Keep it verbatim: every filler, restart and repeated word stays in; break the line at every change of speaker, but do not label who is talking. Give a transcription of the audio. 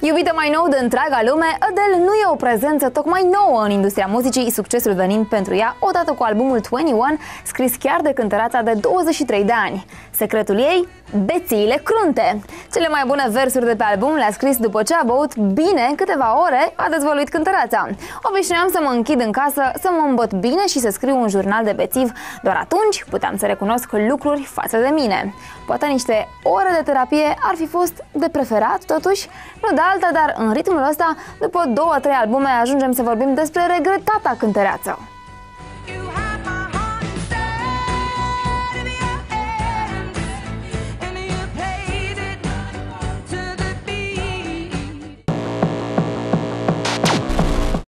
Iubită mai nou de întreaga lume, Adele nu e o prezență tocmai nouă în industria muzicii, succesul venind pentru ea odată cu albumul douăzeci și unu, scris chiar de cântăreața de douăzeci și trei de ani. Secretul ei? Bețiile crunte. Cele mai bune versuri de pe album le-a scris după ce a băut bine câteva ore, a dezvăluit cântăreața. Obișnuiam să mă închid în casă, să mă îmbăt bine și să scriu un jurnal de bețiv. Doar atunci puteam să recunosc lucruri față de mine. Poate niște ore de terapie ar fi fost de preferat, totuși, nu de alta, dar în ritmul ăsta, după două, trei albume, ajungem să vorbim despre regretata cântăreață.